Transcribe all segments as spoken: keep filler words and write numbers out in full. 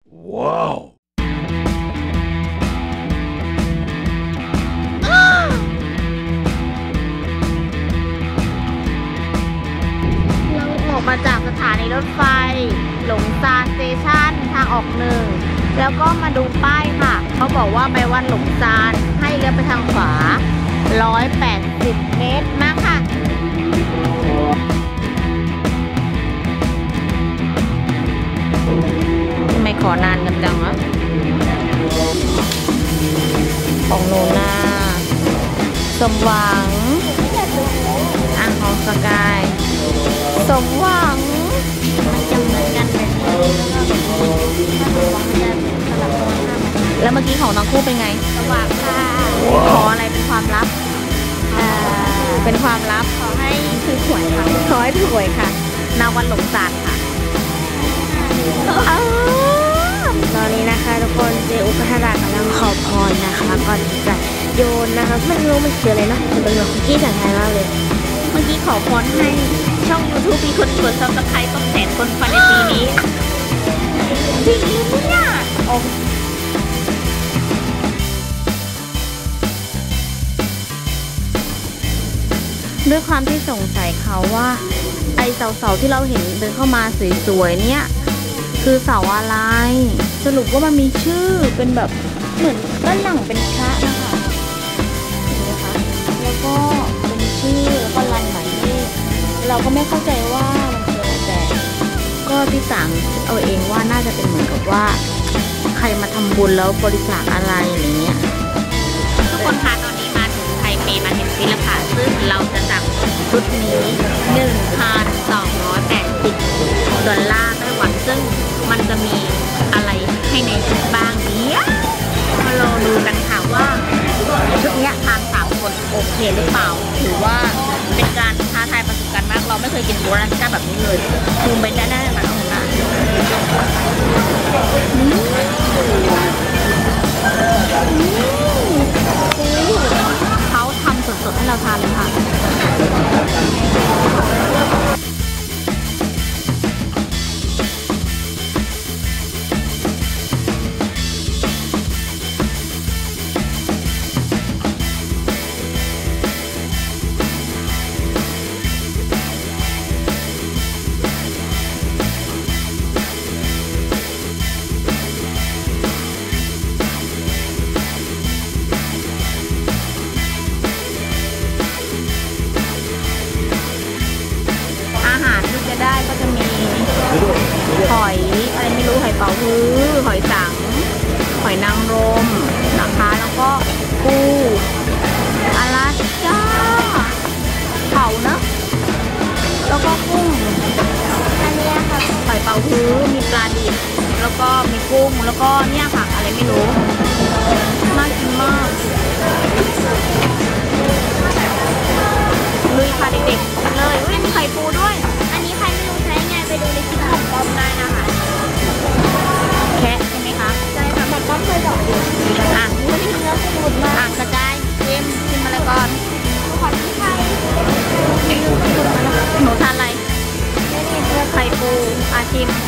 ว้าวเราออกมาจากสถานีรถไฟหลงซานสเตชันทางออกหนึ่งแล้วก็มาดูป้ายค่ะเขาบอกว่าไปวัดหลงซานให้เลี้ยวไปทางขวาหนึ่งร้อยแปดสิบเมตรมาค่ะทำไมขอนานกันจังวะของโนนาสมหวังอ่างของสกายสมหวังมันจะเหมือนกันแบบนี้แล้วเมื่อกี้ของน้องคู่เป็นไงสว่างค่ะขออะไรเป็นความลับเป็นความลับขอให้ถือหวยค่ะขอให้ถือหวยค่ะนาวันหลงซานค่ะตอนนี้นะคะทุกคนเจอุพัฒนากำลังขอพรนะคะก่อนจะโยนนะคะไม่รู้มันคืออะไรนะมันเป็นแบบคุกกี้สังไทยมากเลยเมื่อกี้ขอพรให้ช่อง ยูทูบ มีคนกดซับสไครต์ต้องแสนคนภายในปีนี้จริงหรือเนี่ยโอ้ด้วยความที่สงสัยเขาว่าไอเสาๆที่เราเห็นเดินเข้ามาสวยๆเนี่ยคือเสาอะไรสรุปว่ามันมีชื่อเป็นแบบเหมือนด้านหลังเป็นพระนะคะเห็นไหมคะแล้วก็เป็นชื่อแล้วก็ลันหมายเลขเราก็ไม่เข้าใจว่ามันคืออะไรแต่ก็ที่ต่างเอาเองว่าน่าจะเป็นเหมือนกับว่าใครมาทำบุญแล้วบริจาคอะไรอย่างเงี้ยทุกคนคะตอนนี้มาถึงไทเปมาถึงที่แล้วค่ะซึ่งเราจะสั่งชุดนี้ หนึ่งพันสองร้อยแปดสิบ ดอลลาร์ไต้หวันซึ่งมันจะมีอะไรให้ในชุดบ้างเนี้ยมาลองดูกันค่ะว่าชุดนี้ทานสามคนโอเคหรือเปล่าถือว่าเป็นการท้าทายประสบการณ์มากเราไม่เคยกินโบราณแบบนี้เลยคือไม่ได้ได้มาเอาหน้าเขาทำสดๆให้เราทานเลยค่ะได้ก็จะมีหอยอะไรไม่รู้หอยเป๋าฮื้อหอยสังหอยนางรมนะคะแล้วก็ปูอลาสก้าเผาเนอะแล้วก็กุ้งอันนี้ค่ะหอยเป๋าฮื้อมีปลาดิบแล้วก็มีกุ้งแล้วก็เนี่ยค่ะอะไรไม่รู้น่ากินมากลุยค่ะเด็กๆกันเลยอุ้ยมีไข่ปูด้วยอันนี้ใครไม่รู้ใช้ไงไปดูในคลิปของป้อมได้นะคะแคะใช่ไหมคะใช่ค่ะแบบป้อมเคยบอกอยู่อ่ะนี่เนื้อสมุนมากอ่ะกระจายชิมชิมอะไรก่อนขอที่ไทยหนูทานอะไรไข่ปูอาชิม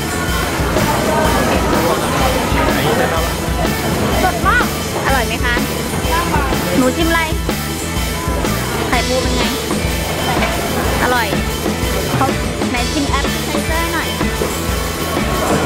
สดมากอร่อยไหมคะหนูชิมอะไรไข่ปูเป็นไงอร่อยเขาไหนชิมแอปเปิ้ลไซเซอร์หน่อย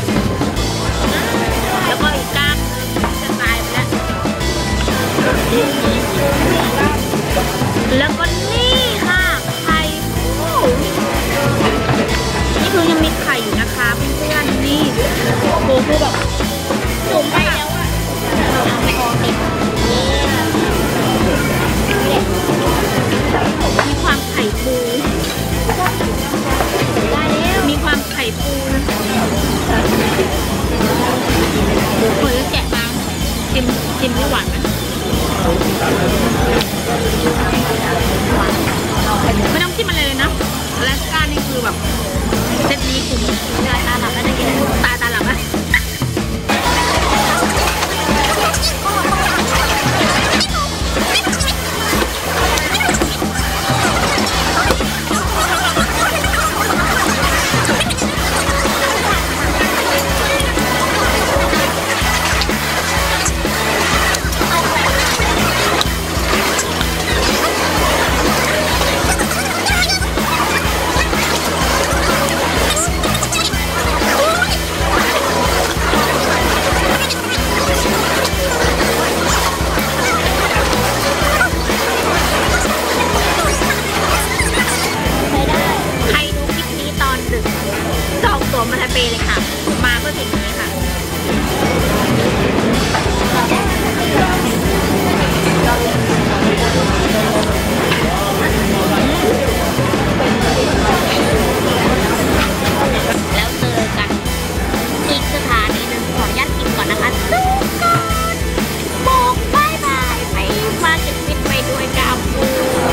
แล้วก็อีกก้ามจะตายไปแล้วแล้วก็นี่ค่ะไข่ปูนี่คือยังมีไข่อยู่นะคะเพื่อนๆนี่โบคือแบบจุ่มไปแล้วอะมีความไข่ปูมีความไข่ปูนะเคยแกะมาชิมชิมไม่หวานไหมไม่ต้องจิ้มอะไรเลยนะอลาสก้านี่คือแบบเซตนี้คุ้มตาตาหลับแล้วได้กินตาตาหลับอ่ะมาไทเปเลยค่ะมาเพื่อสิ่งนี้ค่ะแล้วเจอกันอีกสถานีหนึ่งขออนุญาตกินก่อนนะคะทุกคนบอกบายบายไปมาเก็ตฟิตไปด้วยกับปู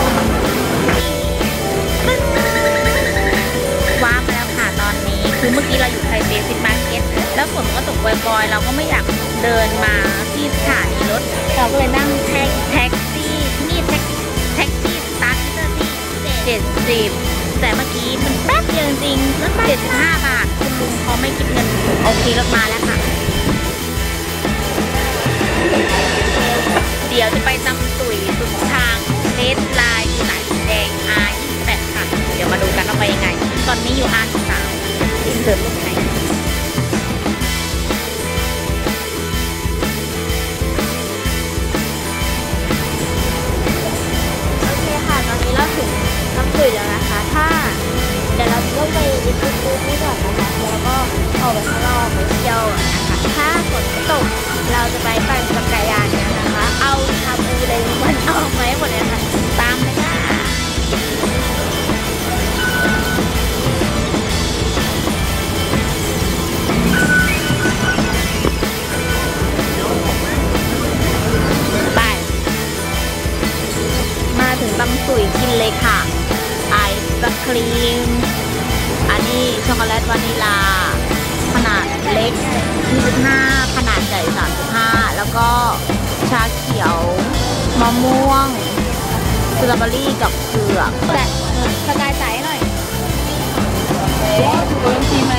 ว้ามาแล้วค่ะตอนนี้คือเมื่อกี้เราอยู่ไทเปซิตี้มาร์เก็ตแล้วฝนก็ตกบ่อยๆเราก็ไม่อยากเดินมาที่สถานีรถเราก็เลยนั่งแท็กแท็กซี่ที่นี่แท็กแท็กซี่สตาร์ทที่เจ็ดสิบแต่เมื่อกี้มันแป๊บเดียวจริงๆแล้วเจ็ดสิบห้าบาทคุณลุงเขาไม่คิดเงินโอเครถมาแล้วค่ะเดี๋ยวจะไปตำตุ๋ยสุดทางเลสไลน์สายแดง อาร์ ยี่สิบแปด ค่ะเดี๋ยวมาดูกันว่าไปยังไงตอนนี้อยู่ อาร์ สิบสามที่เสริมลูกไหนตุ๋ยแล้วนะคะถ้าเดี๋ยวเราต้องไปอีกปุ๊บปุ๊บนี่ก่อนนะคะแล้วก็ออกไปข้างนอกไปเที่ยวนะคะถ้าฝนตกเราจะไปปั่นจักรยานเนี่ยนะคะเอาชาบูเลยมันออกมาให้หมดเลยค่ะตามเลยค่ะไปมาถึงตำตุ๋ยกินเลยค่ะไอศครีมอันนี้ช็อกโกแลตวานิลาขนาดเล็กยี่สิบห้าขนาดใหญ่สามสิบห้าแล้วก็ชาเขียวมะม่วงสตรอเบอรี่กับเผือกแต่สกายใสหน่อยลองชิมไหม